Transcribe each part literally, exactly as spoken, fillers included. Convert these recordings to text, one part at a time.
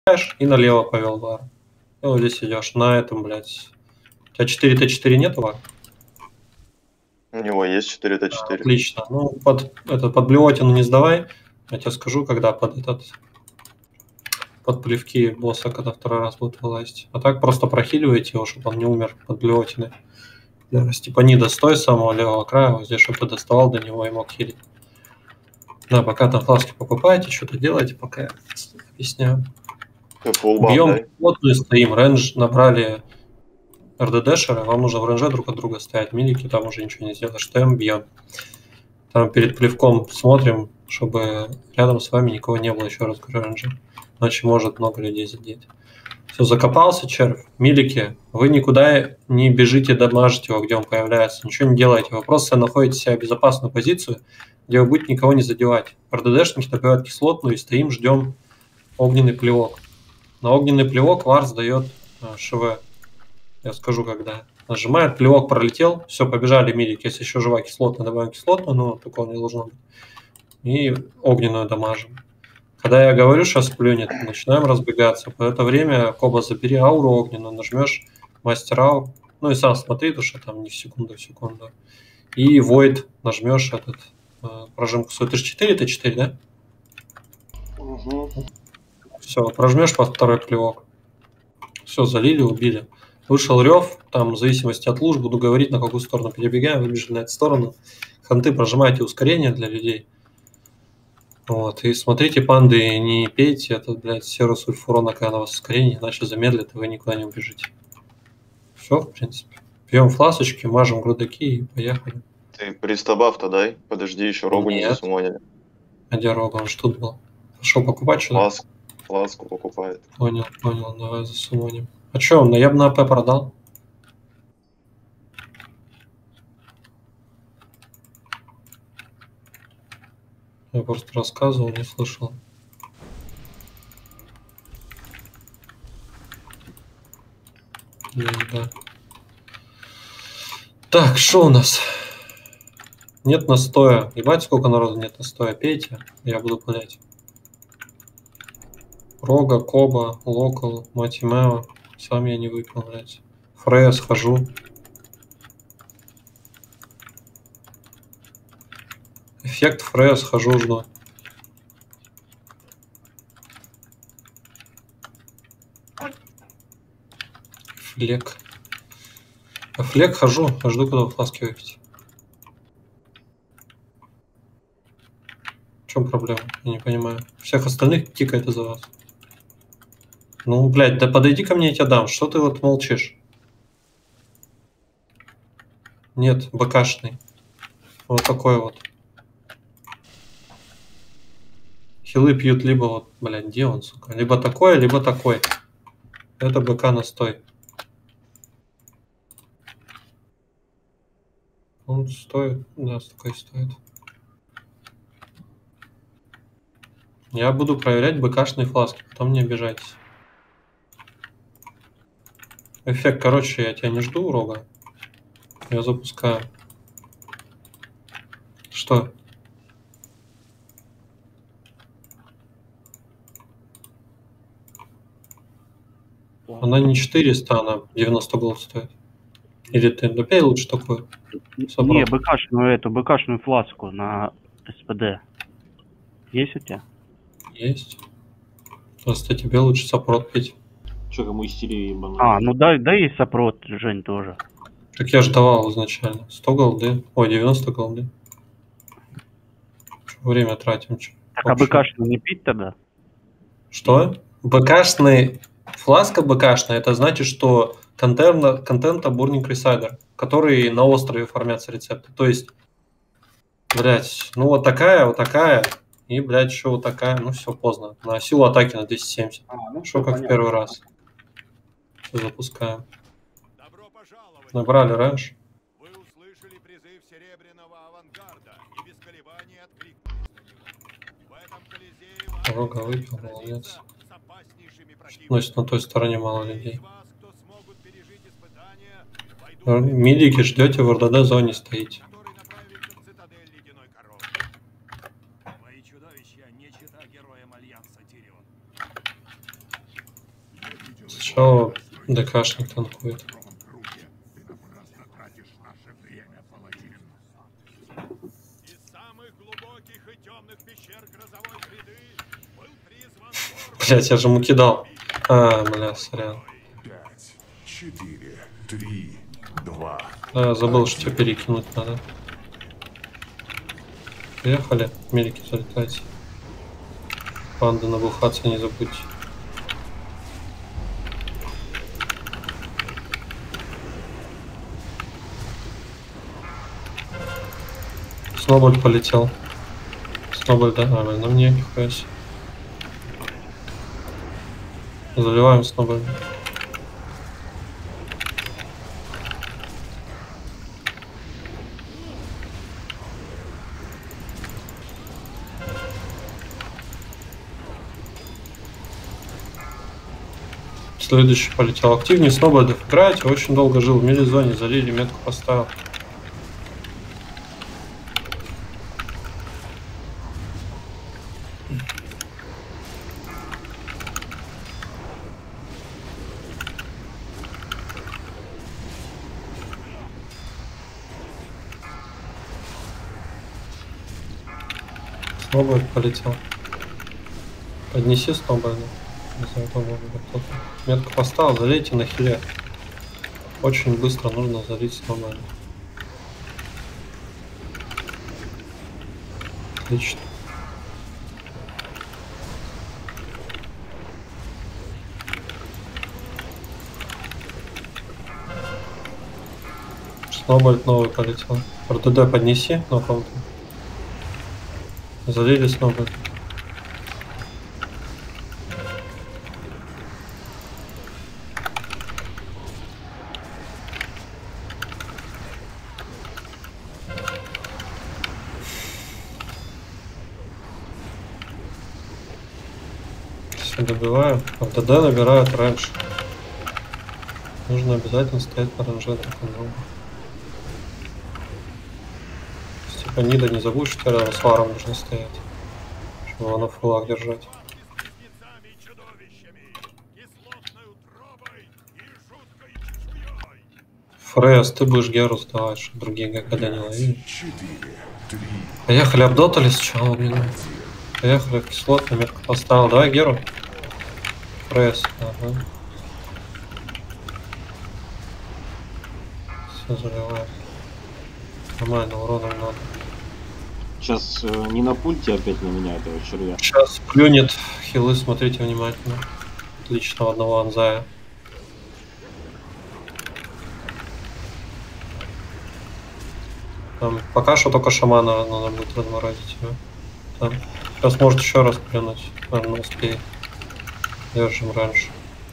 и налево повел вар. И вот здесь идешь на этом, блядь. У тебя четыре тэ четыре нету вар? У него есть четыре тэ четыре. Отлично. Ну, под, это, под блевотину не сдавай. Я тебе скажу, когда под этот... Под плевки босса, когда второй раз будет вылазить. А так просто прохиливайте его, чтобы он не умер под блевотиной. Типа не достой самого левого края, вот здесь, чтобы ты доставал до него и мог хилить. Да, пока там фласки покупаете, что-то делаете, пока я объясняю. Бьем плотную, стоим, рейндж набрали эр дэ дэшера, вам нужно в рейнже друг от друга стоять, милики, там уже ничего не сделаешь, стоим, бьем. Там перед плевком смотрим, чтобы рядом с вами никого не было, еще раз говорю, рейнже. Иначе может много людей задеть. Все, закопался червь, милики, вы никуда не бежите, дамажите его, где он появляется, ничего не делаете. Вы просто находите себя в безопасную позицию, где вы будете никого не задевать. эр дэ дэшники добивают кислотную и стоим, ждем огненный плевок. На огненный плевок Варс дает ШВ. Я скажу, когда. Нажимает, плевок пролетел, все, побежали милики. Если еще жива кислотная, добавим кислотную, но такого не должно быть. И огненную дамажим. Когда я говорю, сейчас плюнет, начинаем разбегаться. По это время, Коба, забери ауру огненную, нажмешь мастер аур. Ну и сам смотри, потому что там не в секунду, в секунду. И Void нажмешь этот прожимку свою. Ты же четыре тэ четыре, да? Угу. Все, прожмешь под второй плевок. Все, залили, убили. Вышел рев, там в зависимости от луж, буду говорить, на какую сторону перебегаем, выбежали на эту сторону. Ханты, прожимайте ускорение для людей. Вот, и смотрите, панды, не пейте этот, блядь, серу сульфурона, когда на вас ускорение, иначе замедлит, и вы никуда не убежите. Все, в принципе. Пьем фласочки, мажем грудаки и поехали. Ты пристабав-то дай, подожди, еще рогу не засумонили. А где рога, он что тут был? Пошел покупать что-то? Фласку, фласку покупает. Понял, понял, давай засумоним. А что, он, я бы на АП продал? Я просто рассказывал, не слышал. Да. Так, что у нас? Нет настоя. Ебать, сколько народу нет настоя. Пейте, я буду палять. Рога, Коба, Локал, Матимео. Сам я не выпил, блядь. Фрея схожу. Эффект Фрея схожу, жду. Флек. А флек хожу, жду, когда вы фласки выпьете. В чем проблема? Я не понимаю. Всех остальных тикает из-за вас. Ну, блядь, да подойди ко мне, я тебя дам. Что ты вот молчишь? Нет, БКшный. Вот такой вот. Хилы пьют либо вот, блядь, где он, сука? Либо такой, либо такой. Это БК настой. Он стоит, да, столько стоит. Я буду проверять БКшные фласки, потом не обижайтесь. Эффект, короче, я тебя не жду, Рога. Я запускаю. Что? Она не четыреста, она девяносто голд стоит. Или ты допей лучше такую? Собрал. Не, БКшную эту, БКшную фласку на СПД. Есть у тебя? Есть. Просто тебе лучше сопрот пить. Че, кому истерия ебаная? А, ну дай, дай и сопрот, Жень, тоже. Так я же давал изначально. сто голды. Ой, девяносто голды. Время тратим. Че? Так, а БКшную не пить тогда? Что? БКшный... Фласка БКшная, это значит, что контент, контента Burning Crusader, который на острове формятся рецепты. То есть, блядь, ну вот такая, вот такая, и, блядь, еще вот такая, ну все, поздно. На силу атаки на двести семьдесят. А, ну, что как понятно. В первый раз. Все, запускаем. Набрали раньше. Вы услышали призыв серебряного авангарда и без колебаний откликнулись. В этом колизее... Рога выпил, молодец. Значит, на той стороне мало людей. Милики ждете, в эр дэ дэ зоне стоите. Сначала ДКшник танкует. Блять, я же ему кидал. А, бля, сорян. пять, четыре, три, два. Да, я забыл, что тебе перекинуть надо. Приехали, мелики залетайте. Панды набухаться не забудьте. Сноболь полетел. Сноболь, да? А, на мне, нихуя себе. Заливаем сноболь. Следующий полетел. Активнее снобольдов играете. Очень долго жил в мили-зоне. Залили, метку поставил. Снобольд полетел. Поднеси снобольда. Не знаю, там кто-то. Метку поставил, залейте на хиле. Очень быстро нужно залить снобольда. Отлично. Снобольд новый полетел. РДД поднеси на ком-то. Залили снобольд. Все добиваем. РДД набирают раньше. Нужно обязательно стоять на ранже драконолога. Типа Нида не забудь, что рядом с варом нужно стоять. Чтобы его на фулах держать. Фрес, ты будешь Геру сдавать, чтобы другие ГКД не ловили. Поехали, обдотали сначала, блин. Поехали, кислот на метку поставил. Давай Геру. Фрес, ага. Все заливаем. Нормально, уроном надо. Сейчас э, не на пульте опять на меня этого червя. Сейчас плюнет. Хилы, смотрите внимательно. Отлично, одного анзая. Там пока что только шамана надо будет разморозить его. Там. Сейчас может еще раз плюнуть. Наверное, успеет. Держим раньше.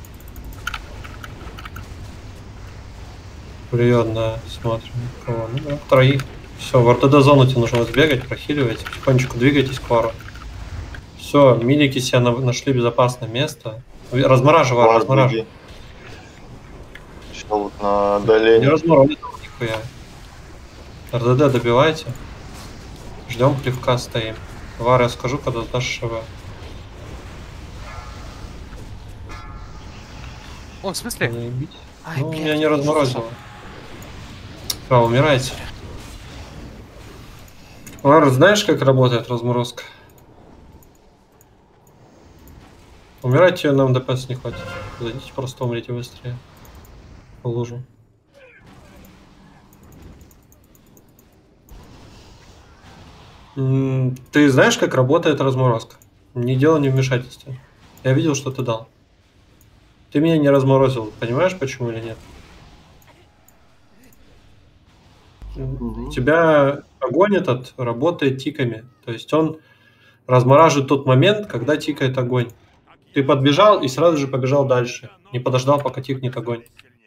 Плюет, да, смотрим. Кого? Ну, да, троих. Все, в РТД зону тебе нужно сбегать, прохиливайте, потихонечку двигайтесь к вару. Все, милики себе на нашли безопасное место. Размораживай, Вар, размораживай. беги. Все вот на отдалении. Не размораживай, нихуя. РДД добивайте. Ждем плевка, стоим. Вар, я скажу, когда сдашь ШВ. О, в смысле? Не бить. Ай, Ну, блядь, меня не разморозило. А, умирайте. Вар, знаешь, как работает разморозка? Умирайте, нам ДПС не хватит. Зайдите, просто умрите быстрее. В лужу. М, Ты знаешь, как работает разморозка? Не дело не вмешательства. Я видел, что ты дал. Ты меня не разморозил, понимаешь, почему или нет? Угу. У тебя огонь этот работает тиками. То есть он размораживает тот момент, когда тикает огонь. Ты подбежал и сразу же побежал дальше. Не подождал, пока тикнет огонь.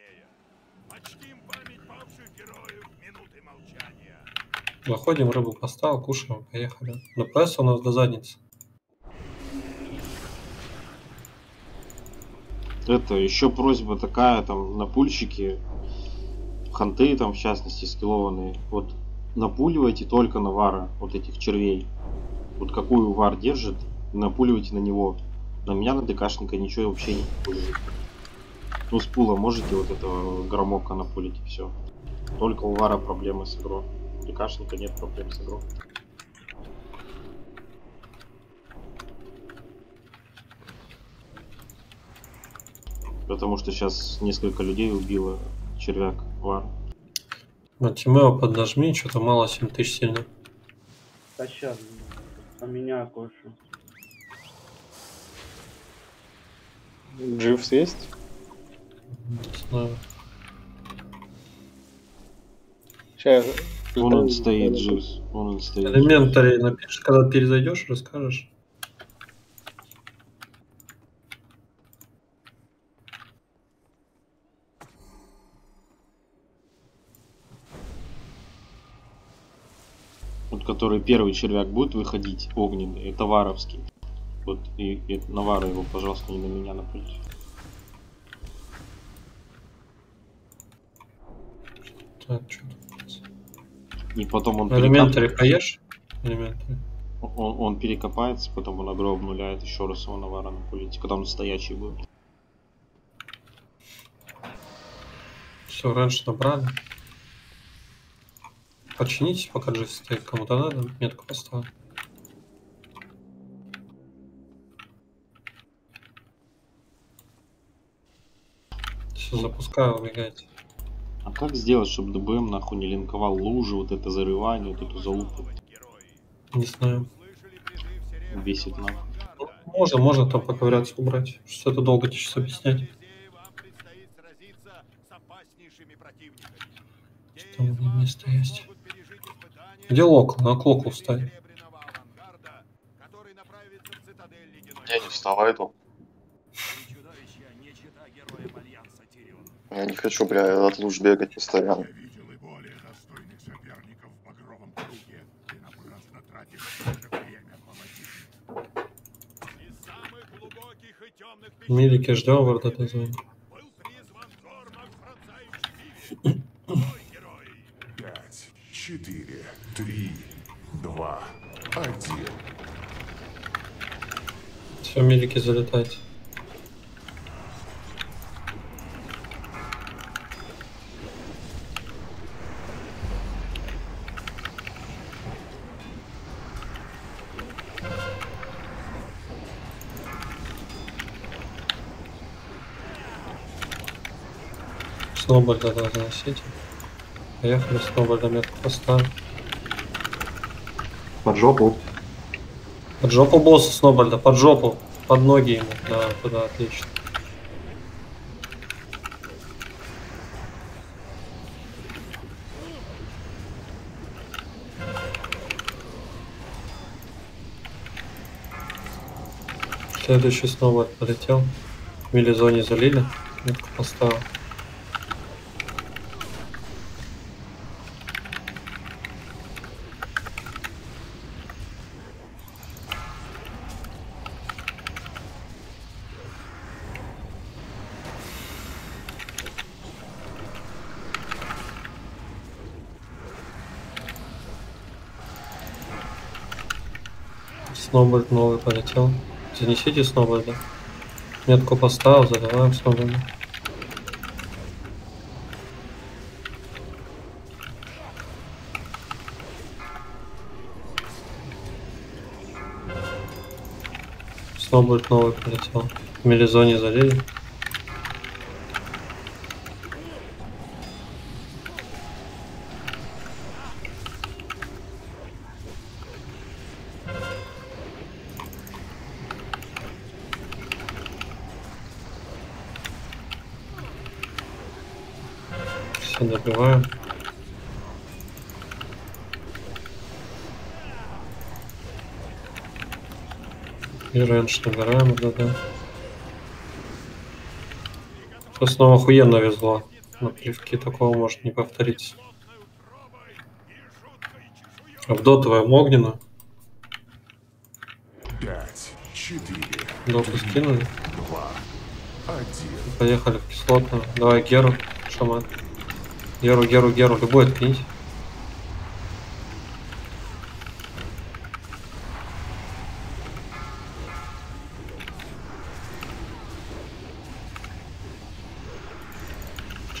Заходим, рыбу поставил, кушаем, поехали. ДПС у нас до задницы. Это еще просьба такая, там, на пульщике, ханты там, в частности, скиллованные, вот, напуливайте только на вара, вот этих червей. Вот какую вар держит, напуливайте на него. На меня, на ДКшника, ничего вообще не напуливает. Ну, с пула можете вот этого громока напулить и все. Только у Вара проблемы с игрой. У ДКшника нет проблем с игрой. Потому что сейчас несколько людей убило червяк Вар. Матимео поднажми, что-то мало семь тысяч сильно. Да сейчас, поменяю кое-что. Дживс есть? Не знаю. Сейчас. Вон он стоит, Дживс. Вон он стоит. Элементарий напишешь, когда перезайдешь, расскажешь. Вот который первый червяк будет выходить, огненный, это варовский. Вот и, и на Вара его, пожалуйста, не на меня напулить. Так, что тут? И потом он Элементарий перекап- поешь? Элементарий. он, он перекопается, потом он агро обнуляет, еще раз его на Вара напулить, когда он стоячий будет. Все, раньше набрали. Починитесь, пока Джи стоит. Кому-то надо, метку поставил. Все, запускаю, убегайте. А как сделать, чтобы ДБМ нахуй не линковал лужи, вот это зарывание, вот эту залупу? Не знаю. Бесит нахуй. Ну, можно, можно там поковыряться, убрать. Что это долго тебе сейчас объяснять. Что там у меня место есть? Где локл? На клоку встань. Я не вставай тут. Я не хочу, бля, от луж бегать постоянно. Я видел и более достойных соперников в багровом круге. Ты напрасно тратишь наше время, молодец. Милики ждем в РДТ-зоне. Пять, четыре, три, два, один. Все, милики залетать. Сноубольда надо носить. Поехали, сноубольда метку поставим. Под жопу. Под жопу босса сноубольда, под жопу. Под ноги ему. Да, туда, отлично. Следующий сноубольд полетел. В милизоне залили. Метку поставил. Сноубольд новый полетел. Занесите сноубольда. Метку поставил, заливаем сноубольда. Сноубольд новый полетел. В милизоне залили. Все добиваем. И раньше набираем, да, да. Сейчас снова охуенно везло. На плевки такого может не повториться. А в дотовую огненную. Пять, четыре, Доту скинули. два, один. Поехали в кислотную. Давай Геру, шаман. Геру, Геру, Геру. Любой откиньте.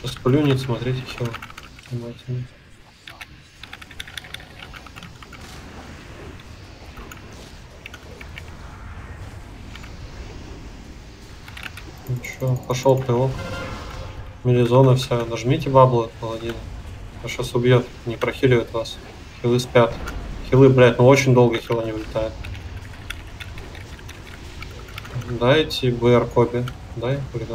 Сейчас плюнет, смотрите, хил. Внимательно. Ну чё, пошел плевок. Мелизона вся. Нажмите баблы паладина. А сейчас убьет, не прохиливает вас. Хилы спят. Хилы, блядь, ну очень долго хила не вылетает. Дайте БР Коби. Дай, блин.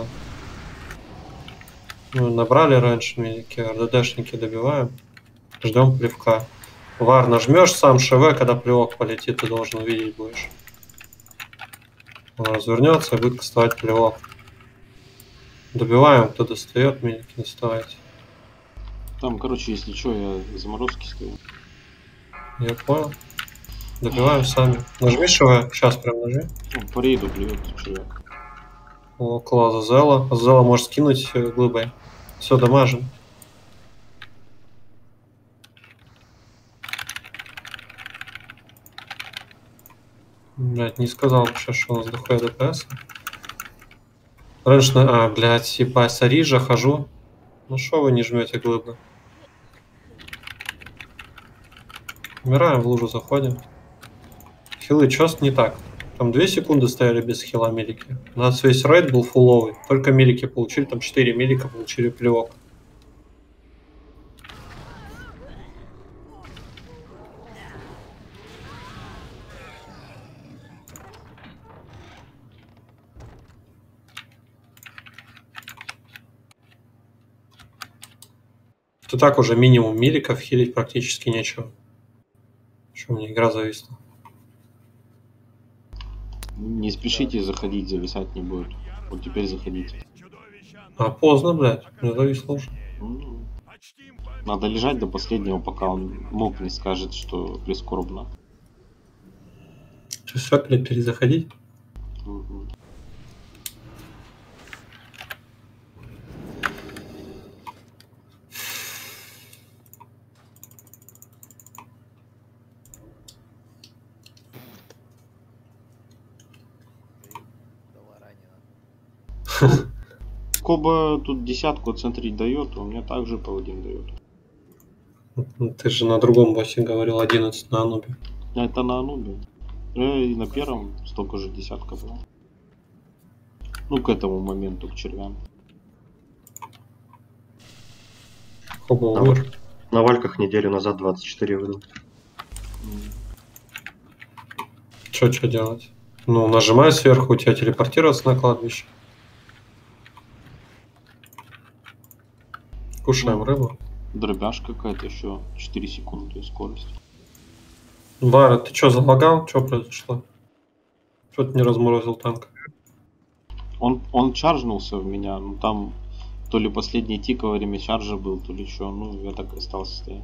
Ну, набрали раньше медики, РДДшники добиваем. Ждем плевка. Вар, нажмешь сам ШВ, когда плевок полетит, ты должен увидеть будешь. Он развернется и будет кастовать плевок. Добиваем, кто достает, медики не вставайте. Там, короче, если что, я заморозки стою. Я понял. Добиваем сами. Нажми ШВ, сейчас прям нажми. Ну, по рейду плюет человек. О, класс, Азела. Азела можешь скинуть э, глыбой. Все, дамажим. Блять, не сказал вообще, что у нас дохуя ДПС. Раньше, на... а, блядь, ебать, Сарижа хожу. Ну шо вы не жмете глыбы? Умираем, в лужу заходим. Хилы, чё не так? Там две секунды стояли без хила милики. У нас весь рейд был фуловый. Только милики получили, там четыре милика получили плевок. То так уже минимум миликов, хилить практически нечего. Что, у меня игра зависла. Не спешите заходить, зависать не будет. Вот теперь заходите. А поздно, блядь, не зависло уже. Ну, надо лежать до последнего, пока он мог не скажет, что прискорбно. Что, все, блядь, перезаходить? Мгм. Коба тут десятку центрить дает, а у меня также паладин дает. Ты же на другом боссе говорил одиннадцать на Анубе. А это на Анубе. Э, и на первом столько же десятка было. Ну, к этому моменту, к червям. Хоба А умер. На вальках неделю назад двадцать четыре выдал. Че, что делать? Ну, нажимай сверху, у тебя телепортироваться на кладбище. Кушаем рыбу. Дробяж какая-то еще. четыре секунды скорость. Вара, ты что, залагал? Что произошло? Что ты не разморозил танк? Он, он чаржнулся в меня, ну там то ли последний тик во время чаржа был, то ли что. Ну, я так и остался стоять.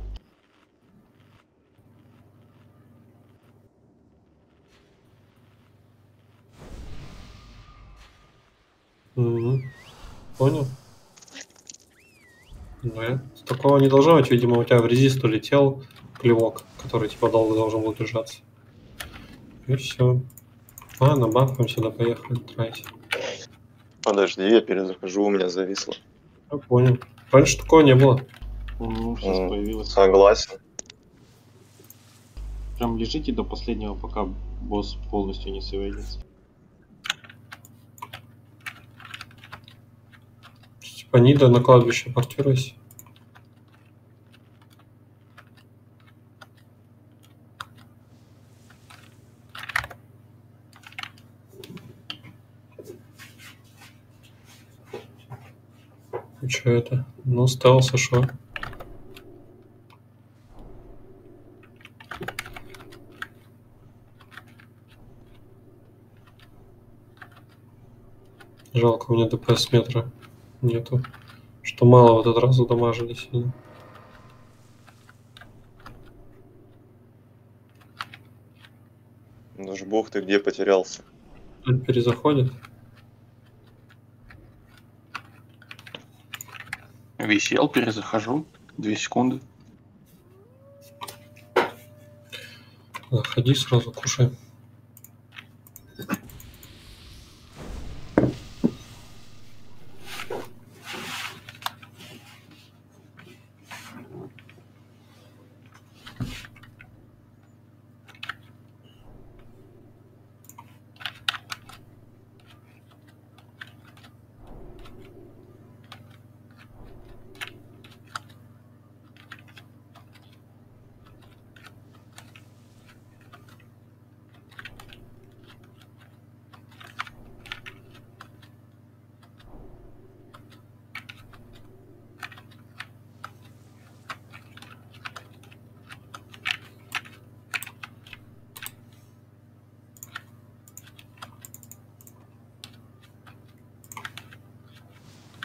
Угу. Понял. Нет, такого не должно быть. Видимо, у тебя в резист улетел плевок, который типа долго должен был держаться. И все. Ладно, бафаем сюда, поехали, трайте. Подожди, я перезахожу, у меня зависло. Я понял. Раньше такого не было. Ну, сейчас М, появилось. Согласен. Прям лежите до последнего, пока босс полностью не сейвится. Типа Нида на кладбище портируйся. И что это? Ну, стелса, шо? Жалко, у меня ДПС метра нету. Что мало в этот раз задамажили сильно. Ну ж бог ты где потерялся. Перезаходит. Висел, перезахожу. Две секунды. Заходи сразу, кушай.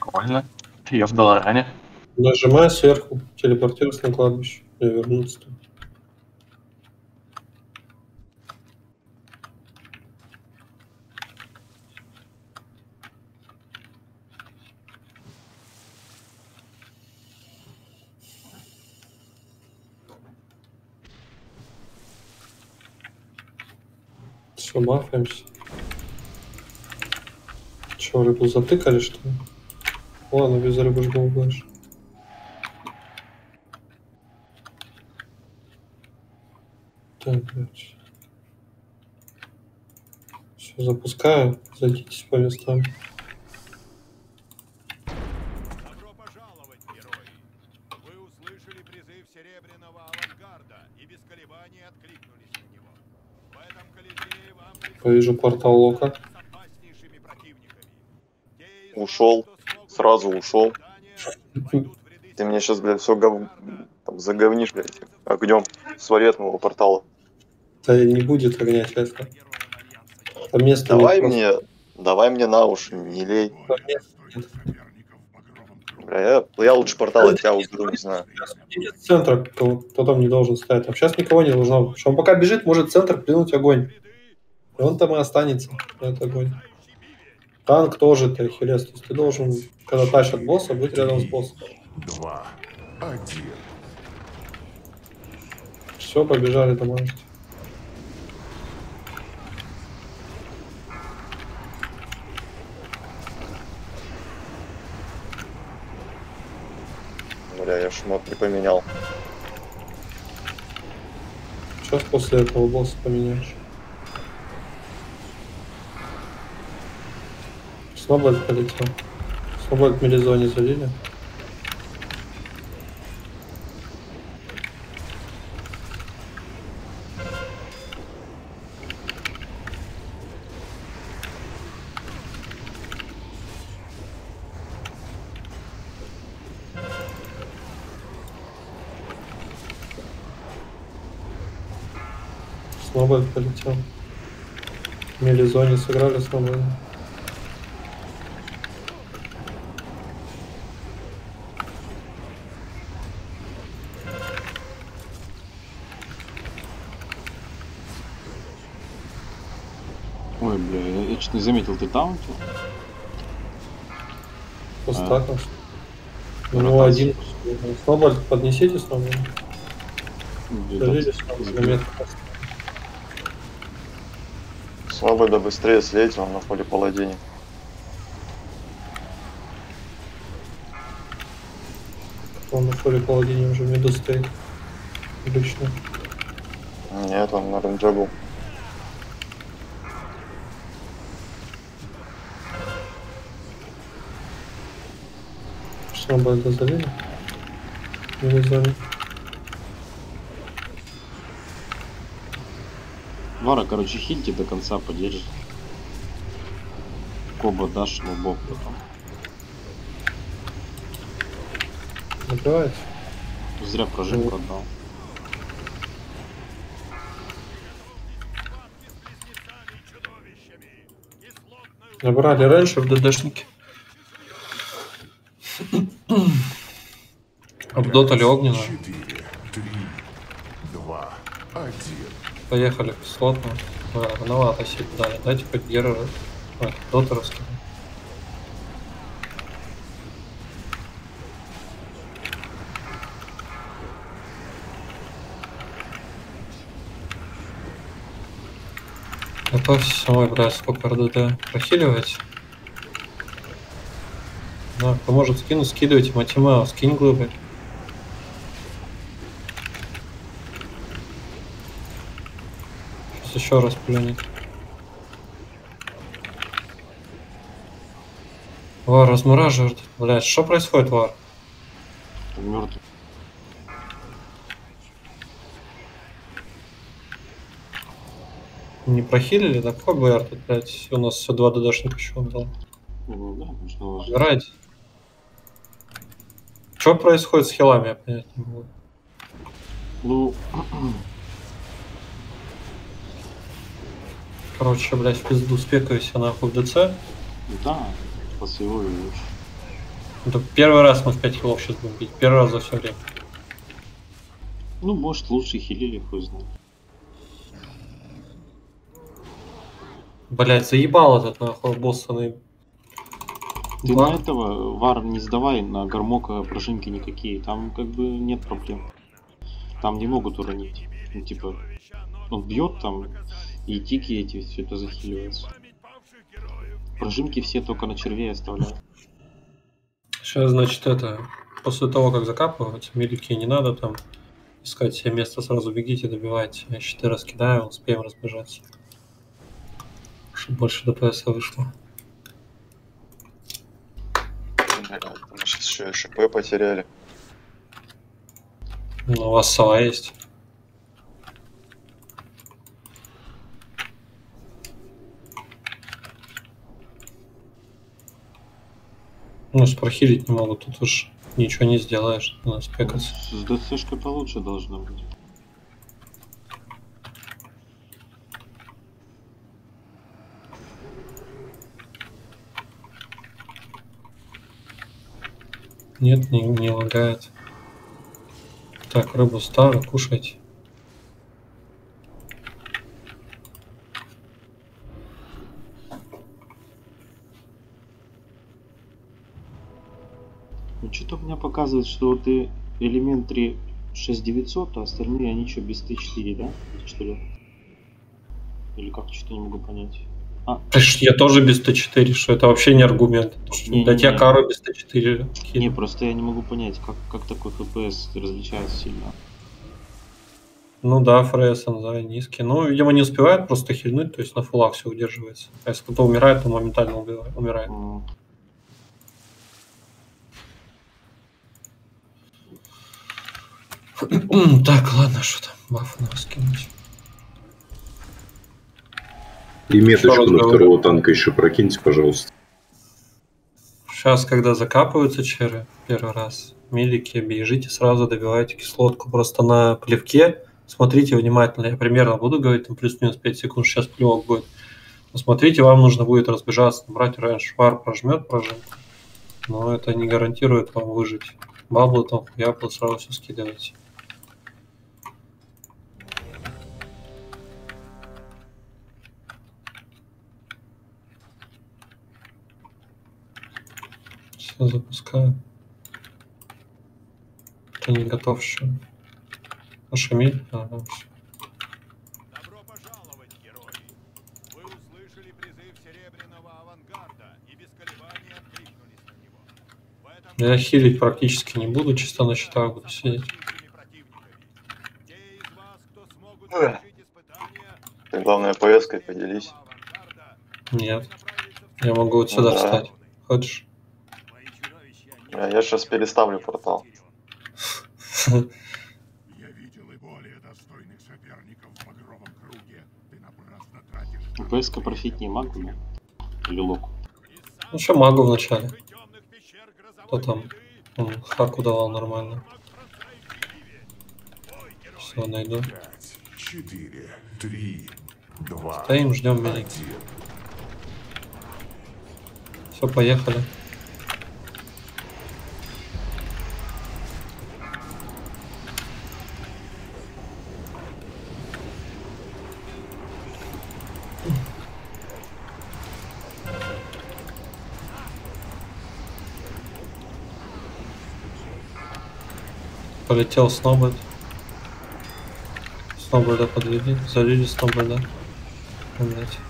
Прикольно. Я в Долоране. Нажимай сверху, телепортируйся на кладбище. И вернуться. Все, мафаемся. Че, рыбу затыкали, что ли? Ладно, без рыбы жгу больше. Так, блядь. Все, запускаю. Садитесь по местам. Добро пожаловать, герои! Вы услышали призыв Серебряного Авангарда и без колебаний откликнулись на него. В этом Колизее вам Повижу портал Лока. с опаснейшими противниками. Те из Ушел. вас, кто смог Сразу ушел. задание, войдут в ряды Ты мне сейчас, блядь, все гов... там, заговнишь, блядь, огнем с варетного портала. Да не будет огня, честно. Там места Давай нет мне, давай мне на уши, не лей. просто. соперников в багровом круге. Бля, я, я лучше портал от тебя уберу, не знаю. Идите с центра, кто, кто там не должен стоять. Там сейчас никого не должно. Потому что он пока бежит, может центр плюнуть огонь. И он там и останется, этот огонь. Танк тоже ты, Ахиллес. То есть ты должен, когда тащат босса, быть рядом с боссом. Два. Один. Все, побежали домой. Бля, я шмот не поменял. Сейчас после этого босса поменяешь. Снобольд полетел. Снобольд в мелизоне залили. Снобольд полетел. В мелизоне сыграли Снобольд. Ой, бля, я, я чуть не заметил, ты таунтил? Пустаком. У Ротация. него один. Снобольд поднесите Снобольд. Где-то Залили с- Снобольд с- на метку. Свобода быстрее слейте, он на поле паладине. Он на поле паладине уже в миду стоит. Лично. Нет, он на ренже был. Снобольда залили. В мелизоне. Вара, короче, хильте до конца поддержит. Коба дашь, но бог потом. Накрывайте. Зря прожим Ну. продал. Набрали раньше в ДДшнике. Обдотали огненно. Четыре. Три. Два. Один. Поехали в слотно. А, рановато сидеть. Да, дайте хоть гера. А, дота раскину. Готовься. Ой, блядь, сколько РДД. Прохиливать. Да, кто может скинуть, скидывайте. Матимео, скинь глыбы. Сейчас еще раз плюнет. Вар размораживает. Блядь, что происходит, Вар? Мертвый. Не прохилили? Да какой БР тут, блядь? У нас все два ДДшника еще он дал. Ну, да, конечно, важно. Играйте. Что происходит с хилами, я понять не могу. Ну, Короче, блядь, в пизду спекаюсь я нахуй в ДЦ. да, спасибо, лучше. Это первый раз мы в пять хилов сейчас будем бить. Первый раз за все время. Ну, может, лучше хилили, хуй знает. Блять, заебал этот нахуй боссаны. Ты Ва- на этого вар не сдавай, на гармока прожимки никакие. Там как бы нет проблем. Там не могут уронить. Ну, типа, он бьет там, и тики эти, все это захиливается. Прожимки все только на червей оставляют. Сейчас, значит, это... После того, как закапывать, милики не надо там искать себе место, сразу бегите, добивайте. Я щиты раскидаю, успеем разбежаться. Чтобы больше ДПС вышло. Мы сейчас еще и ШП потеряли. Ну, у вас сова есть. Ну, прохилить не могут, тут уж ничего не сделаешь. У нас пекаться. С ДЦшкой получше должно быть. Нет, не, не лагает. Так, рыбу ставлю, кушайте. Ну, что-то у меня показывает, что ты элементри шесть девятьсот, а остальные они что, без Т четыре, да? Что ли? Или как, что-то не могу понять. А, Я тоже без Т четыре, что это вообще не аргумент. Не, До не, тебя не. кару без Т четыре. не, просто я не могу понять, как, как такой ФПС различается сильно. Ну да, фрейс, да, низкий. Ну, видимо, не успевает просто хильнуть, то есть на фулах все удерживается. А если кто-то умирает, то моментально убивает, умирает. М, Так, ладно, что там, бафы надо скинуть. И меточку Что на разговор? второго танка еще прокиньте, пожалуйста. Сейчас, когда закапываются черы первый раз, милики, бежите сразу, добивайте кислотку. Просто на плевке смотрите внимательно. Я примерно буду говорить, там плюс-минус пять секунд, сейчас плевок будет. Но смотрите, вам нужно будет разбежаться, набрать раньше. Вар прожмет прожимку, но это не гарантирует вам выжить. Баблы там, хуяплы, сразу все скидывайте. Все, запускаю. Ты не готов еще. А Шамиль? Ага, всё. Добро пожаловать, герои! Вы услышали призыв Серебряного авангарда и без колебаний откликнулись на него. В этом Я хилить практически не буду, чисто на счетах буду сидеть. Те из вас, кто смогут совершить испытания, Ты, главное, ПС-кой поделись. авангарда, Нет, я могу вот сюда Да. встать. Хочешь? А я сейчас переставлю портал. Я видел и более достойных соперников в багровом круге. Ты напрасно тратишь. ПСК профитнее магу, да? Или локу? Ну что, магу в начале. Кто там? Он хаку давал нормально. Все, найду. Пять, четыре, три, два, Стоим, ждем милик. один. Все, поехали. Полетел Снобед. Снобеда подвели. Залили Снобеда. Блять.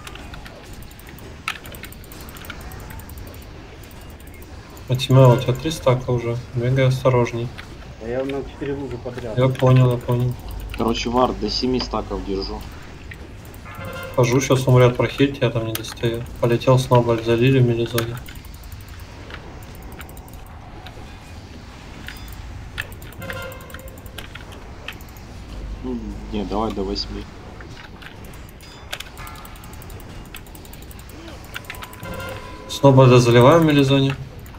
А Тимео, у тебя три стака уже. Бегай осторожней. Я на четыре лужи подряд. Я понял, я понял. Короче, вар до семи стаков держу. Хожу, сейчас умрет прохильте, я там не достаю. Полетел Снобед, залили в мелизоне. Ну, не, давай до восьми. Снобеда заливаем в мелизоне.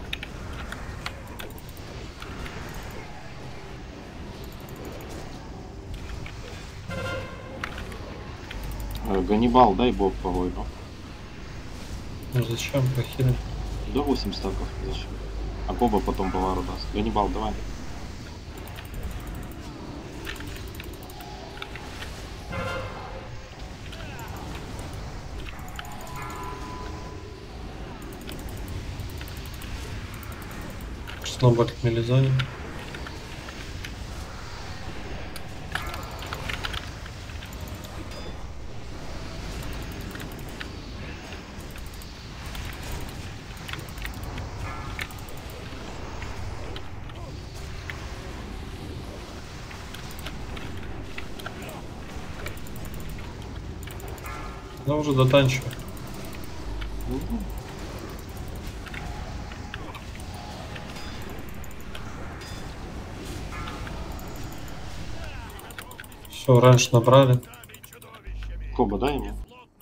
Э, Ганнибал, дай бог по войну. Ну зачем прохилить? До восемь стаков. Зачем? А Коба потом по вару даст. Ганнибал, давай. Снова к мелизоне. Да уже дотанчиваю. Все, раньше набрали. Коба, дай ему.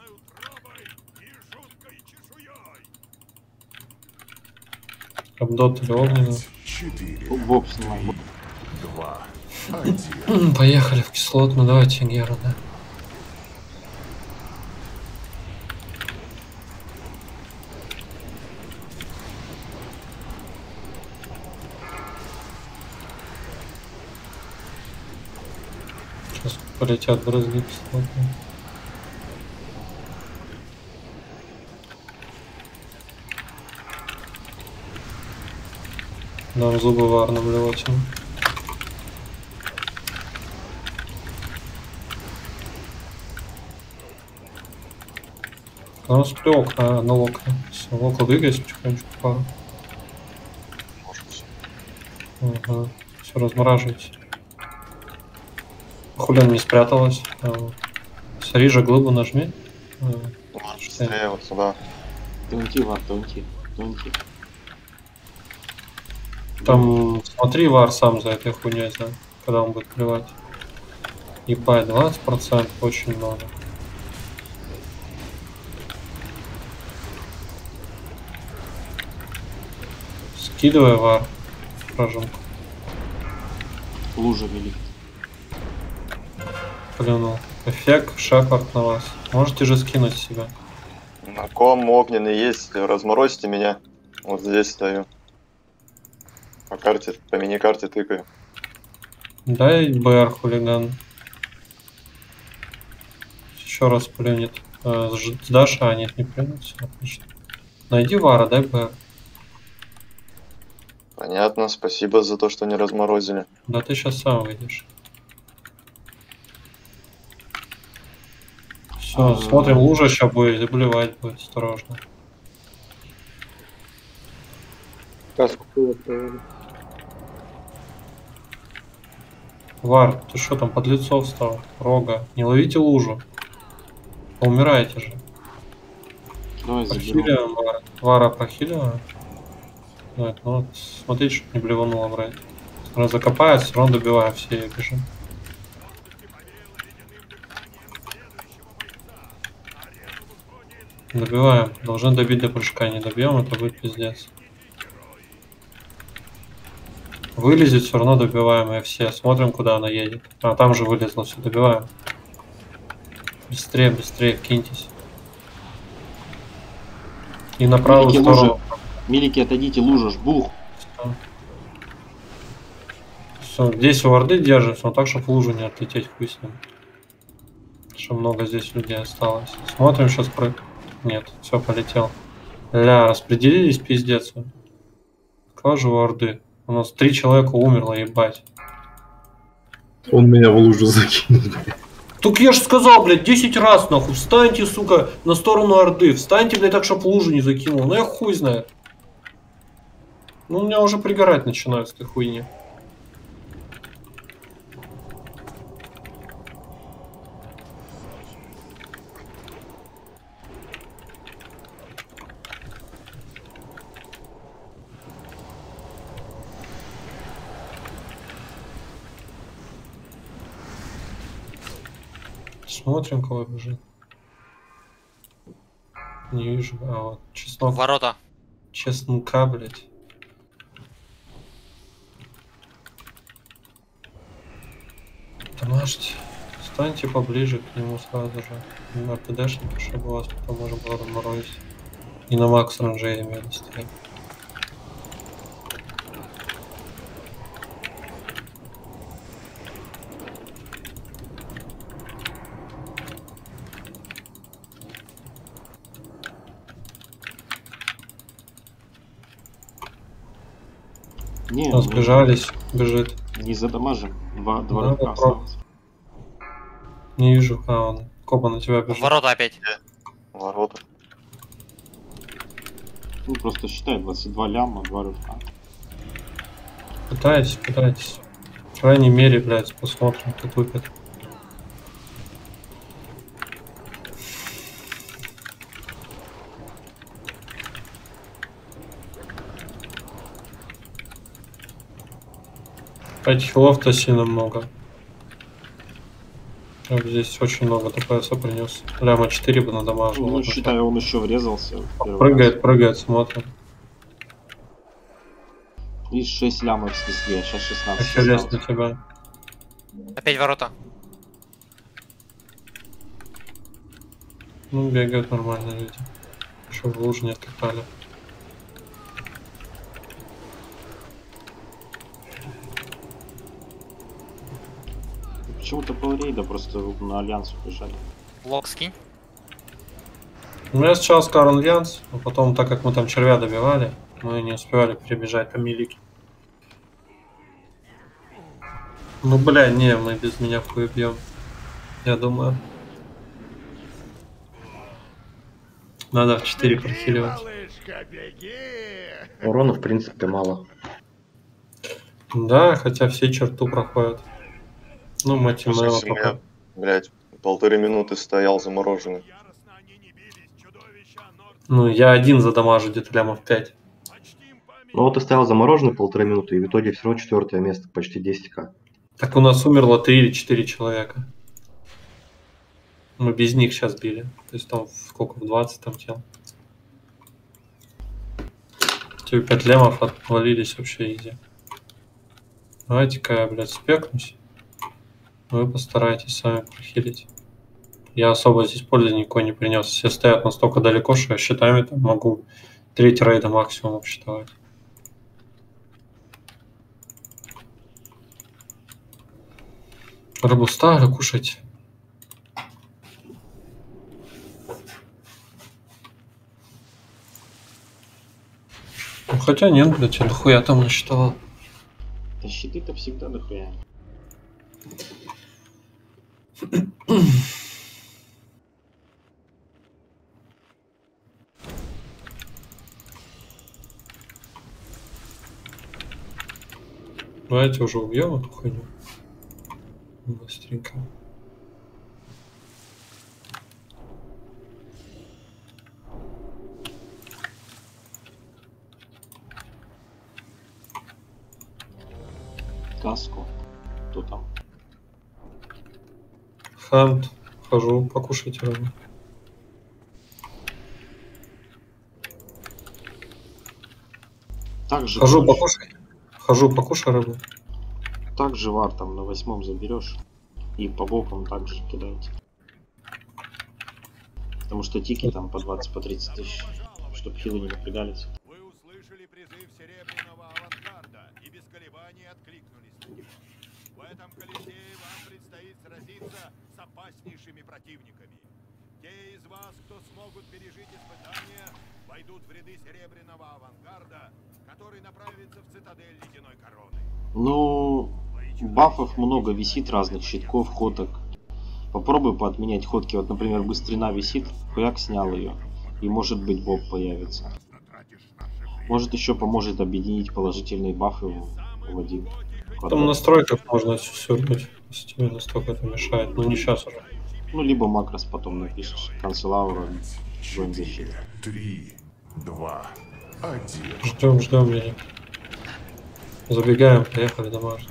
Обдот или огненный. четыре, Боб снимай. Боб. два, один. Поехали в кислотную, давайте Гера, да. Сейчас полетят брызги кислотные. Нам зубы варным левотим. У нас плёк, а на лока. Все, лока двигайся потихонечку пару. Ага. Все, размораживайте. Хулин не спряталась. А, Сарижа, глыбу нажми. А, Быстрее вот сюда. Тонти, вар, тонти. Тонти. Там смотри, вар сам за этой хуйней, да, когда он будет плевать. Ебать, двадцать процентов очень много. Скидывай вар. Прожимку. Лужа велик. Плюнул. Эффект, шепард на вас. Можете же скинуть себя. На ком огненный есть, разморозьте меня. Вот здесь стою. По карте, по мини-карте тыкаю. Дай БР, хулиган. Еще раз плюнет. Э, с Даша, а нет, не плюнет, все отлично. Найди вара, дай БР. Понятно, спасибо за то, что не разморозили. Да ты сейчас сам выйдешь. Все, А, смотрим, лужа сейчас будет, заблевать будет, осторожно. Вар, ты что там под лицо встал? Рога, не ловите лужу. Умираете же. Давай заберем. Прохиливаем Вара. Вара прохиливаем. Так, ну вот, смотрите, чтобы не блевануло брать. Раз закопает, все равно добиваем, все и бежим. Добиваем. Должны добить до прыжка. Не добьем, это будет пиздец. Вылезет, все равно добиваем и все. Смотрим, куда она едет. А, там же вылезла, все, добиваем. Быстрее, быстрее, киньтесь. И на правую Милики, сторону. лужа. Милики, отойдите, лужа, жбух. Все, здесь у Орды держимся, но так, чтобы в лужу не отлететь, хуй с ним. Что много здесь людей осталось. Смотрим сейчас про... Нет, все, полетел. Ля, распределились, пиздец. Кожу у Орды. У нас три человека умерло, ебать. Он меня в лужу закинул. Так я же сказал, блядь, десять раз, нахуй. Встаньте, сука, на сторону Орды. Встаньте, блядь, так, чтоб лужу не закинул. Ну я хуй знает. Ну, у меня уже пригорать начинают с этой хуйни. Смотрим, кого бежит. Не вижу. А вот чеснок. Ворота. Чеснока, блядь. Домашьте. Станьте поближе к нему сразу же. На ПДшника, чтобы вас потом можно было разморозить. И на макс ранже имели стоять. Не, Ну, сбежались, бежит. не задамажим. Два, два Да, рывка попробуй. осталось. Не вижу. А, он. Коба на тебя бежит. Ворота опять. Ворота. Ну, просто считай, двадцать два ляма, два рывка. Пытайтесь, пытайтесь. По крайней мере, блядь, посмотрим, как выпад. Пять хилов-то сильно много. Так, здесь очень много ДПСа принес. Ляма четыре бы надамажил. Ну, считай, он еще врезался. в первый Прыгает, раз. прыгает, смотрим. И шесть лямов снесли, а сейчас шестнадцать Еще лез осталось. на тебя. Опять ворота. Ну, бегают нормально люди. Еще в лужу не откатали. Почему-то полрейда просто на альянс убежали. Лок скинь. У меня сейчас Карл Янс, а потом, так как мы там червя добивали, мы не успевали перебежать по милике. Ну, бля, не, мы без меня в хуй бьем. Я думаю. Надо в четыре прохиливать. Малышка, беги! Урона, в принципе, мало. Да, хотя все черту проходят. Ну, мать Слушай, моего если у меня, пока. блядь, полторы минуты стоял замороженный. Яростно они не бились, чудовища Норд. Ну, я один задамажу где-то лямов пять. Почтим память. Ну вот ты стоял замороженный полторы минуты, и в итоге все равно четвертое место, почти десять ка. Так у нас умерло три или четыре человека. Мы без них сейчас били. То есть там сколько, в двадцать там тел. Тебе пять лямов отвалились вообще изи. Давайте-ка я, блядь, спекнусь. Вы постарайтесь сами прохилить. Я особо здесь пользы никакой не принес. Все стоят настолько далеко, что я щитами там могу треть рейда максимум обсчитывать. Рыбу ставлю, кушать. Ну, хотя нет, блядь, я дохуя там насчитывал. Да щиты-то всегда дохуя. Давайте уже убьем эту хуйню. Быстренько. Каску. Кто там? Хант. Хожу, покушайте рыбу. Так же, Хожу, короче, покушай. Хожу, покушай рыбу. так же вар там на восьмом заберешь. И по бокам также кидаете. Потому что тики там по двадцать, по тридцать тысяч. Чтоб хилы не напрягались. Вы услышали призыв Серебряного авангарда и без колебаний откликнулись на него. В этом Колизее вам предстоит сразиться с опаснейшими противниками. Те из вас, кто смогут пережить испытания, войдут в ряды Серебряного авангарда, который направится в цитадель Ледяной Короны. Ну, бафов много висит, разных щитков, ходок. Попробуй поотменять ходки. Вот, например, быстрина висит, хуяк снял ее. И может быть боб появится. Может еще поможет объединить положительные бафы в, в один квадрат. Там в настройках можно сюрнуть, если тебе настолько это мешает. Ну не сейчас уже. Ну, либо макрос потом напишешь. Канцелаура, join защита. Три, два, один. Ждем, ждем меня. Забегаем, поехали домашние.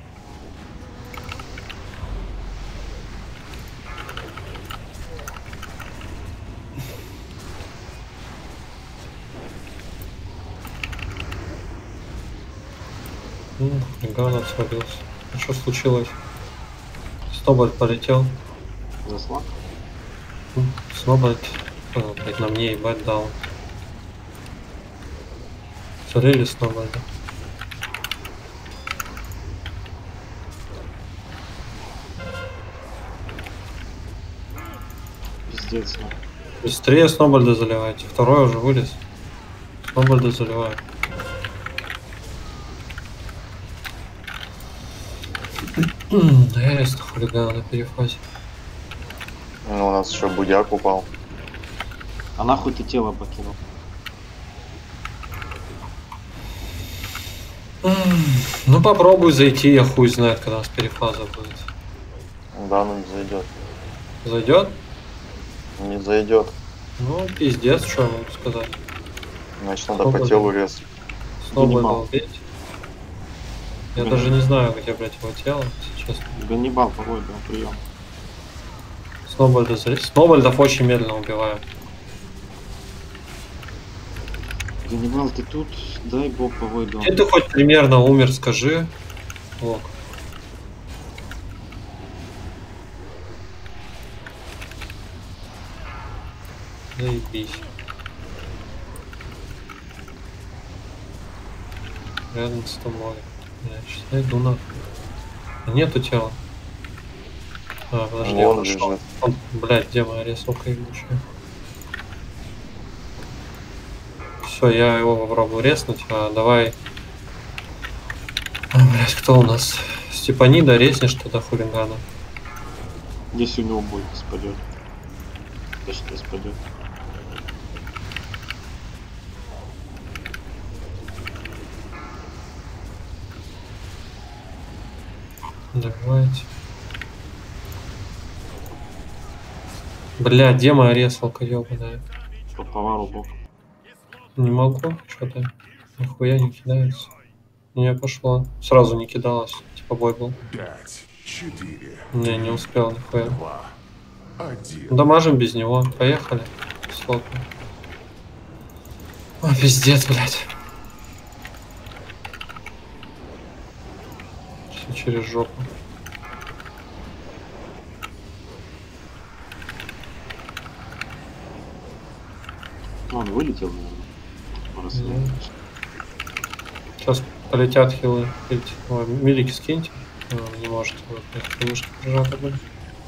Ну, Ган отсвалился. А что случилось? Стобальд полетел. Заслаг? Снобальд, а, блядь, на мне ебать дал. Солили Снобальда. Пиздец. ну. Быстрее Снобальда заливайте. Второй уже вылез. Снобальда заливаю. Арест хулигана на перефазе. Ну, у нас еще будяк упал. А нахуй ты тело покинул? Ну попробуй зайти, я хуй знает, когда у нас перефаза будет. Да, ну не зайдет. Зайдет? Не зайдет. Ну, пиздец, что я могу сказать. Значит, надо по телу резать. Снова убить. Я Ганнибал. даже не знаю, где, блядь, его тело, если честно. Ганнибал, погоди, он прием. Сноубольда зарез. Сноубольдов очень медленно убиваю. Ганнибал, ты тут? Дай бог повойду. Где ты хоть примерно умер, скажи. Лок. Заебись. Рядом с тобой. Я сейчас найду нахуй. Нету тела. А, подожди, Вон он нашел. лежит. Он, блядь, где моя рисовка ебучая? Все, я его попробую резнуть, а давай. А, блядь, кто у нас? Степанида, резнешь тогда хулигана. Если у него боль спадет. Точно спадет. Давайте. Бля, где моя ресалка, ёбаная? По повару бог. Не могу, что-то нихуя не кидается. Не пошла. Сразу не кидалась. Типа бой был. Пять, четыре, Не, не успел нихуя. два, один. Дамажим без него. Поехали. Слотно. О, пиздец, блядь. Все через жопу. Ну, он вылетел, наверное. Раз. Ну. Сейчас полетят хилы. Ой, милики скиньте. А, не можете. Вот, вышки прижаты были.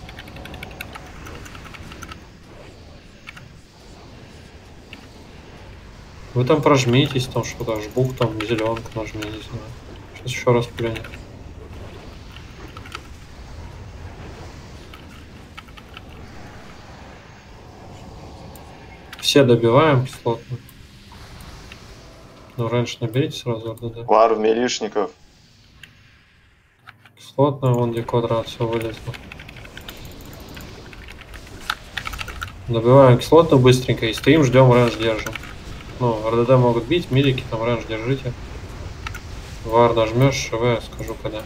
Вы там прожмитесь, там что-то, жбук, там зеленку нажми, не знаю. Сейчас еще раз плюнет. Все добиваем кислотно. Ну, раньше наберите сразу РДД. Вар в милишников. Кислотно, вон где квадрат, все вылезло. Добиваем кислотно быстренько и стоим, ждем, рэнж держим. Ну, РДД могут бить, милики, там рэнж держите. Вар нажмешь, ШВ, скажу когда.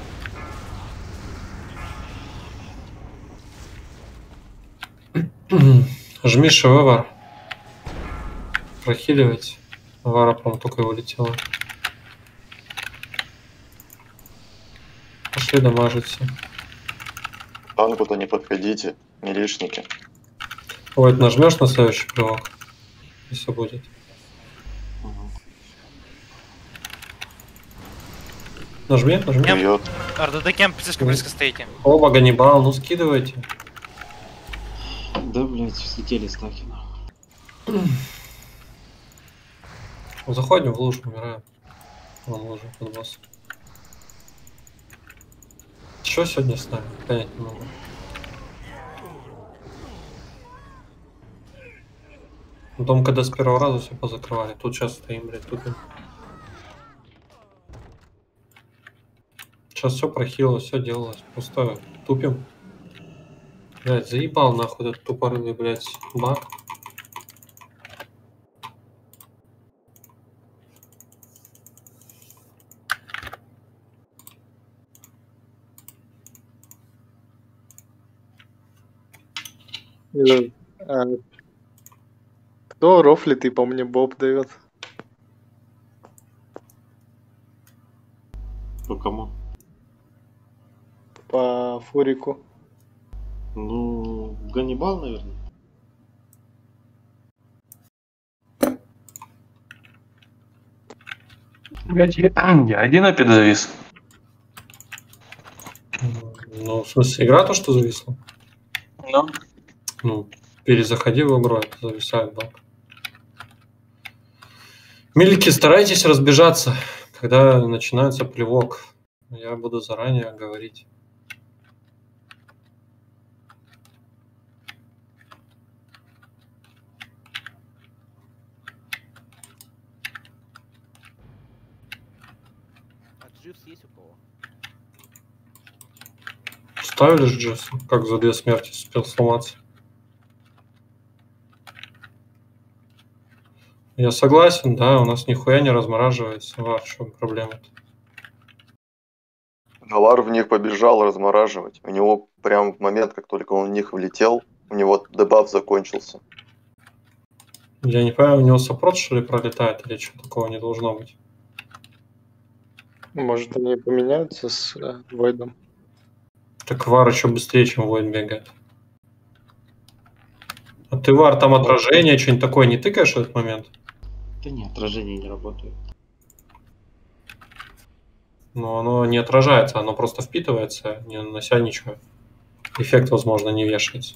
Жми ШВ, Вар. Прохиливать. Вара, по-моему, только и улетела. Пошли дамажиться. Танку-то не подходите, милишники. Вот, нажмешь на следующий плевок, если будет. Нажми, нажми. Кемп. Бьет. РДД кемп слишком близко стоите. Оба Ганнибал, ну скидывайте. Да, блядь, слетели стаки. Заходим в лужу, умираем. Вон лужа под босс. Что сегодня с нами? Понять не могу. Потом, когда с первого раза все позакрывали. Тут сейчас стоим, блядь, тупим. Сейчас все прохилилось, все делалось. Просто тупим. Блядь, заебал нахуй этот тупорылый, блядь, баг. А, кто рофлит и по мне Боб дает? По кому? По Фурику. Ну, Ганнибал, наверное. Я один опять завис. Ну, в смысле, игра то, что зависла? Ну. Ну, перезаходи в игру, это зависает баг. Милики, старайтесь разбежаться, когда начинается плевок. Я буду заранее говорить. Дживс есть у кого? Ставили же Дживс, как за две смерти успел сломаться. Я согласен, да, у нас нихуя не размораживается. Вар, в чем проблема-то? Галар в них побежал размораживать. У него прям в момент, как только он в них влетел, у него дебаф закончился. Я не понимаю, у него саппорт, что ли, пролетает, или что такого не должно быть? Может, они поменяются с э, Войдом? Так Вар еще быстрее, чем Войд бегает. А ты, Вар, там отражение, что-нибудь такое не тыкаешь в этот момент? Да нет, отражение не работает. Но оно не отражается, оно просто впитывается, не нанося ничего. Эффект, возможно, не вешается.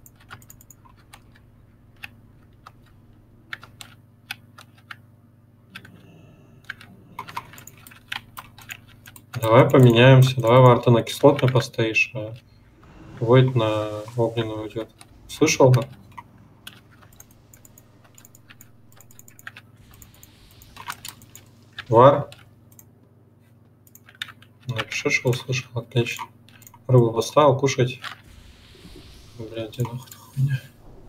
Давай поменяемся. Давай, Вар, ты на кислотный постоишь, а Войд на огненную уйдет. Слышал, да? Вар? Напиши, что услышал. Отлично. Рыбу поставил, кушать. Блядь, где нахуй хуйня?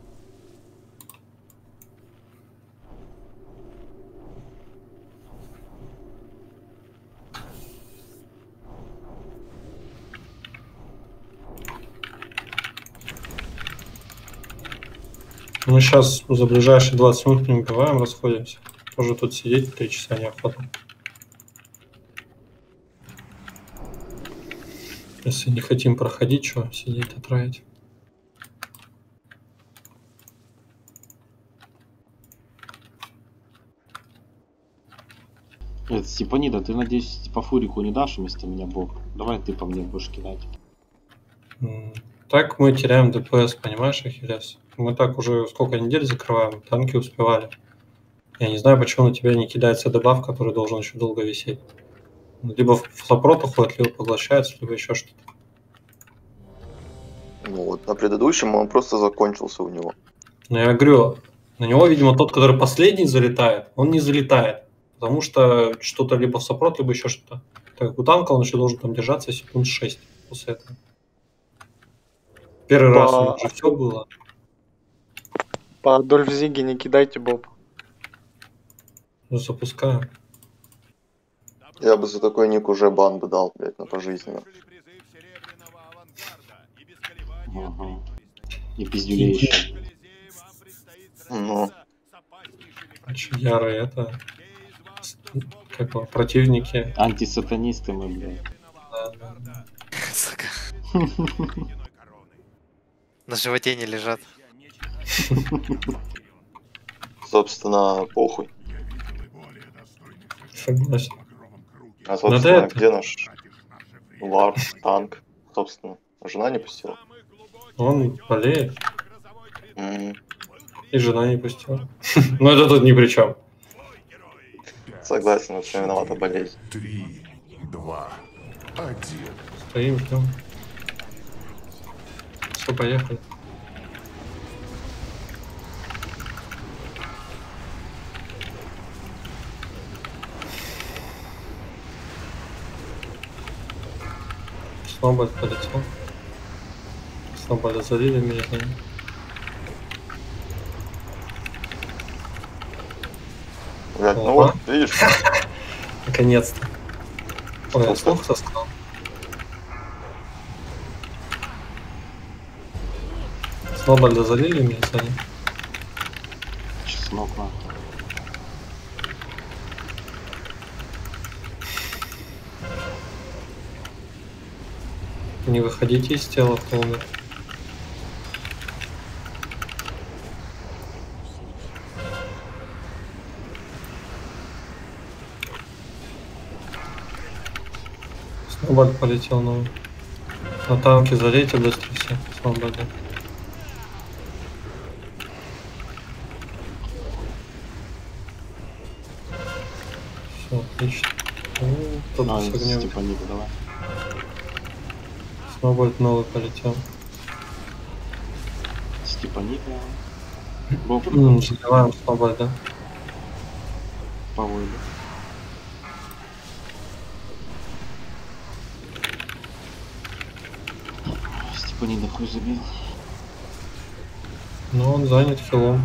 Мы сейчас за ближайшие двадцать минут не убиваем, расходимся. Тоже тут сидеть три часа неохота. Если не хотим проходить, что сидеть, отравить. Это, Степанида, ты, надеюсь, по фурику не дашь вместо меня, Бог? Давай ты по мне будешь кидать. Так мы теряем ДПС, понимаешь, Ахиллес? Мы так уже сколько недель закрываем, танки успевали. Я не знаю, почему на тебя не кидается дебаф, который должен еще долго висеть. Либо в сопрот уходит, либо поглощается, либо еще что-то. Ну вот, на предыдущем он просто закончился у него. Но я говорю, на него, видимо, тот, который последний залетает, он не залетает. Потому что что-то либо в сопрот, либо еще что-то. Так как у танка он еще должен там держаться секунд шесть после этого. Первый По... раз у него уже все было. По Адольф Зиге не кидайте, Боб. Ну, запускаю. Я бы за такой ник уже бан бы дал, блядь, на пожизненно. Ага. И пиздюлей еще. Ну. Яры это... Как его, противники. Антисатанисты мы, блядь. Да, да. Сука. На животе не лежат. Собственно, похуй. Согласен. А, собственно, где наш Вар, танк? Собственно, жена не пустила. Он болеет. Mm. И жена не пустила. Но это тут ни при чем. Согласен, это все виновата болезнь. Три, два, один. Стоим, ждем. Все, поехали. Сноуболь полетел. Сноуболя залили меня. Блядь, ну вот, видишь? Наконец-то. Ой, я слух соскал. Сноуболя залили меня, Саня. Чеснок, нахуй. Не выходите из тела, кто умер. Сноуболь полетел новый. На танке залейте быстро все. Сноуболь. Все, отлично. О, тут А, с огнем. Степанида, давай. Сноуболь новый полетел. Степанида. Боб. М, Забиваем Сноуболь, да? По Войду. Типа не дохуй забить. Но он занят хилом.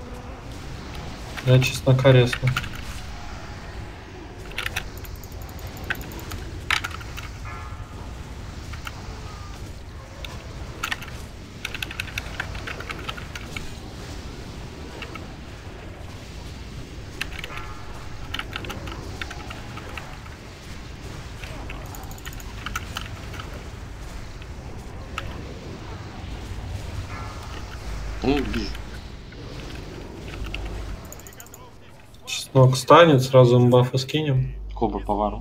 Я чеснока резко. Я вижу. Чеснок станет, сразу им бафы скинем. Кобра повару.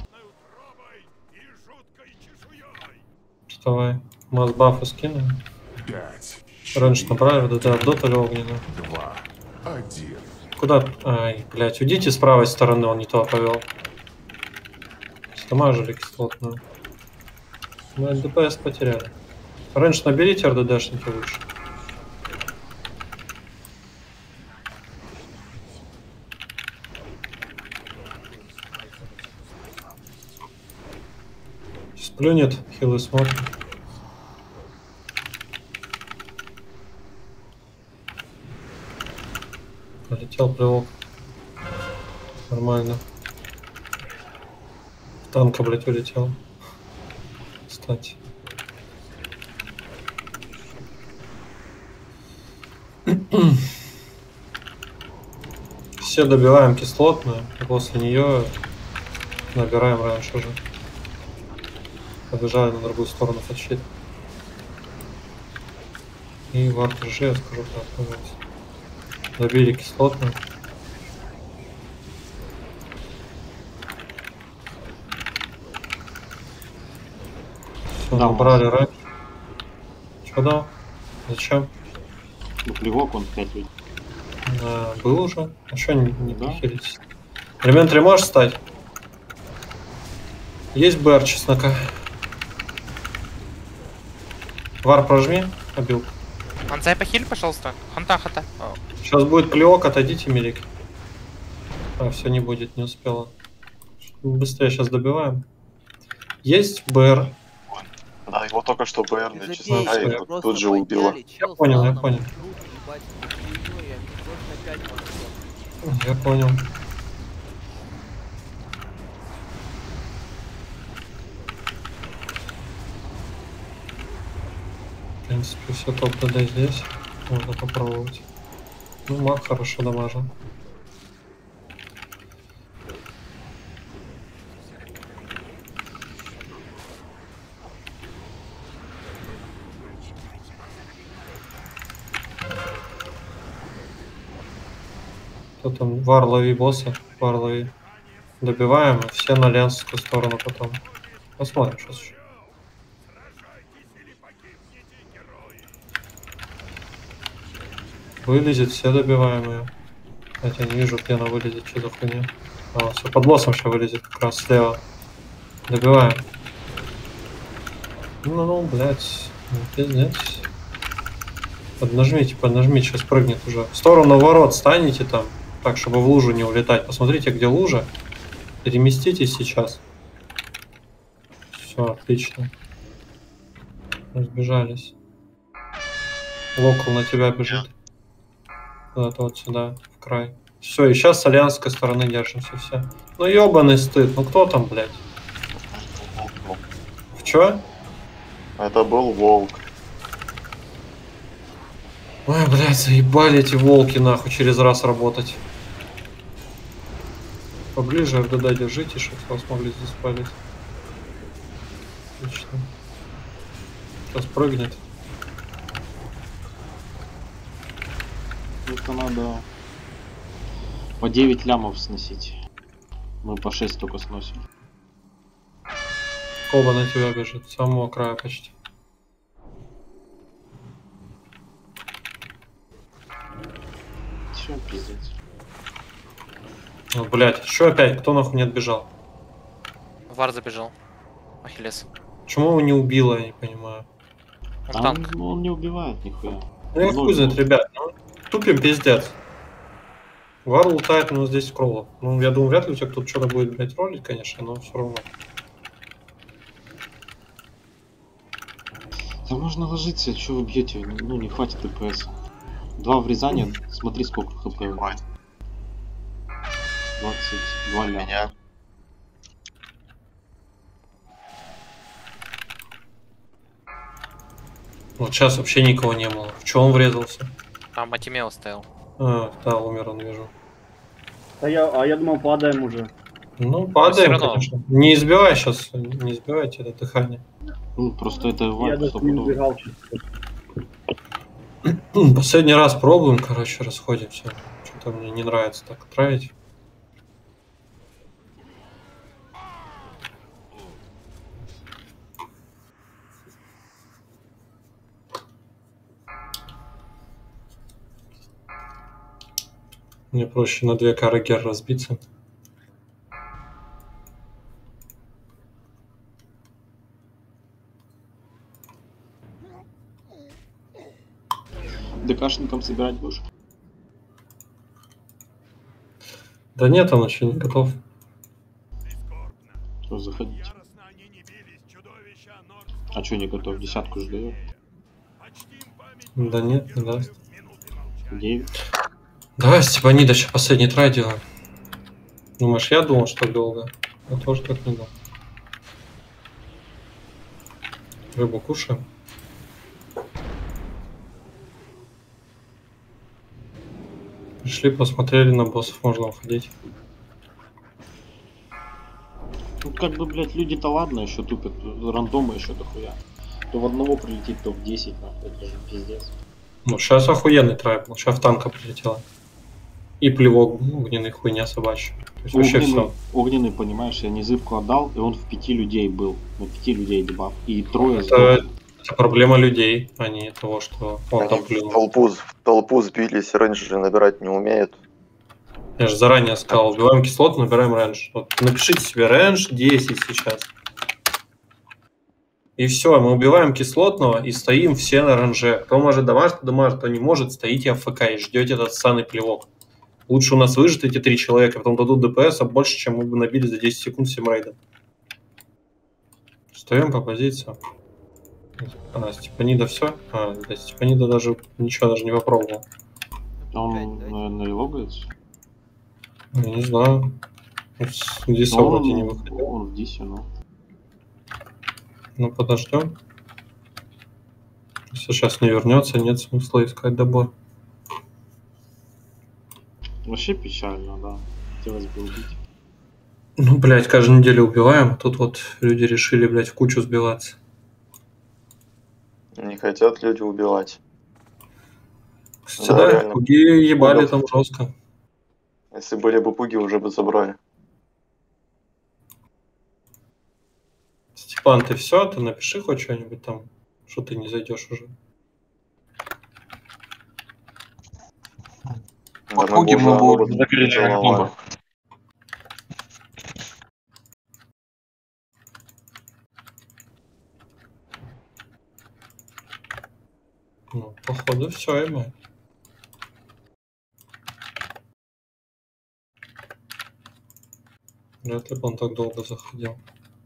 Вставай. Масс бафы скинем. Пять. Раньше набрали, да, да, дотали огненную. Два. Один. Куда? Ай, блядь, уйдите с правой стороны, он не то повел. Дамажили кислотную. Мы ДПС потеряли. Раньше наберите РДДшники лучше. Сплюнет, хилы смотрит. Полетел плевок. Нормально. Танка, блядь, улетел. Кстати. Все добиваем кислотную, и после нее набираем раньше уже. Побежали на другую сторону под щит. И в арт-рж, я скажу, так, добили кислотную. Все, Да, набрали раньше. Че дал? Зачем? Ну, плевок он пять людей. А, был уже. А что не, не Да. прихились? Элементарь можешь стать? Есть БР чеснока. Вар прожми, обил. Анцай похиль, пожалуйста. Ханта, хата. О. Сейчас будет плевок, отойдите, милик. А, все не будет, не успела. Быстрее сейчас добиваем. Есть БР. Да, его только что БР на Забей, чеснока и просто тут, тут же убило. Я понял, я понял. Я понял. В принципе, все топ-ДД здесь. Можно попробовать. Ну, маг хорошо дамажил. Кто там? Вар, лови босса. Вар, лови. Добиваем, и все на ленскую сторону потом. Посмотрим сейчас еще. Вылезет, все добиваемые. Хотя не вижу, где она вылезет, что за хуйня. А, все, под боссом сейчас вылезет, как раз слева. Добиваем. Ну, ну, блядь, ну, пиздец. Поднажмите, поднажмите, сейчас прыгнет уже. В сторону ворот станете там, так, чтобы в лужу не улетать. Посмотрите, где лужа. Переместитесь сейчас. Все, отлично. Разбежались. Локал на тебя бежит. Куда-то вот сюда, в край. Все, и сейчас с альянской стороны держимся все. Ну ебаный стыд, ну кто там, блядь? В чё? Это был волк. Ой, блядь, заебали эти волки нахуй через раз работать. Поближе РДД держите, чтобы вас могли здесь спалить. Отлично. Сейчас прыгнет. Это надо по девять лямов сносить. Мы по шесть только сносим. Коба на тебя бежит, с самого края почти. Все, пиздец. Ну, блядь, что опять? Кто нахуй не отбежал? Вар забежал. Ахиллес. Почему его не убило, я не понимаю. Он Там танк. он не убивает нихуя. Ну я хуй знает, ребят, ну, тупим пиздец. Вар лутает, ну здесь крово. Ну, я думаю, вряд ли у тебя кто-то что-то будет, блядь, ролить, конечно, но все равно. Да можно ложиться, что вы бьете? Ну не хватит ДПС. Два врезания, смотри сколько хп. двадцать два ля. Меня. Вот сейчас вообще никого не было. В чем он врезался? Там Матимео стоял. А, да, умер он, вижу. А я, а я думал, падаем уже. Ну, падаем, равно. конечно. Не избивай сейчас, не избивайте это дыхание. Ну просто это Я вайп даже не убегал чисто. Последний раз пробуем, короче, расходимся. Что-то мне не нравится так травить. Мне проще на две кары гер разбиться. ДКшником собирать будешь? Да нет, он еще не готов. Что, заходите. А что не готов? Десятку же дает. Да нет, не даст. девять. Давай, Степанида, сейчас последний трай делаем. Думаешь, я думал, что долго? Я тоже так не думал. Рыбу кушаем. Пришли, посмотрели на боссов, можно уходить. Ну как бы, блядь, люди-то ладно еще тупят, рандомы еще дохуя. То в одного прилетит, то в десять, нахуй, это же пиздец. Ну, сейчас охуенный трай был, сейчас в танка прилетела. И плевок был, огненный хуйня собачья. То есть вообще Огненный, все. огненный, понимаешь, я незыбку отдал, и он в пяти людей был. На пяти людей дебаф. И трое Это, сдохли. это проблема людей, а не того, что он Они там в плюнул. толпу, в толпу сбились, рейнджеры набирать не умеют. Я же заранее сказал, убиваем кислоту, набираем рейндж. Вот напишите себе рейндж десять сейчас. И все, мы убиваем кислотного и стоим все на ранже. Кто может дамажить, кто дамажит, кто не может, стоите АФК и ждете этот ссаный плевок. Лучше у нас выжить эти три человека, потом дадут ДПС а больше, чем мы бы набили за десять секунд всем рейдом. Встаем по позициям. А, Степанида все? А, да, Степанида даже ничего даже не попробовал. Он, наверное, и логается. Я не знаю. Здесь Но вроде не он, выходил. он в дисе, ну. Ну, подождем. Если сейчас не вернется, нет смысла искать добор. Вообще печально, да. Хотелось бы убить. Ну, блядь, каждую неделю убиваем, а тут вот люди решили, блядь, в кучу сбиваться. Не хотят люди убивать. Кстати, Да, да, реально. пуги ебали Пугов. там жестко. Если были бы пуги, уже бы забрали. Степан, ты все? Ты напиши хоть что-нибудь там, что ты не зайдешь уже. Да мы Пуги бы мы уже бы закрыли как целовали. бомба. Ну, походу, все, ему. Вряд ли бы он так долго заходил.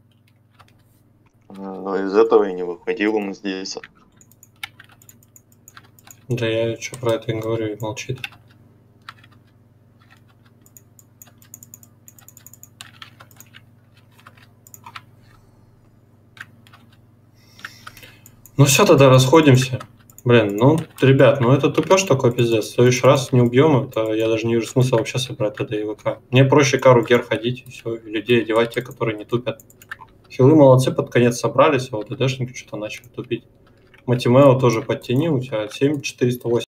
Но из этого и не выходил он здесь. Да я что про это и говорю, и молчит. Ну все, тогда расходимся. Блин, ну, ребят, ну это тупёж такой пиздец. В следующий раз не убьем, это я даже не вижу смысла вообще собрать ТД и ВК. Мне проще кару гер ходить и все, и людей одевать те, которые не тупят. Хилы молодцы, под конец собрались, а вот ДДшники что-то начали тупить. Матимео тоже подтяни, у тебя семь четыреста восемь.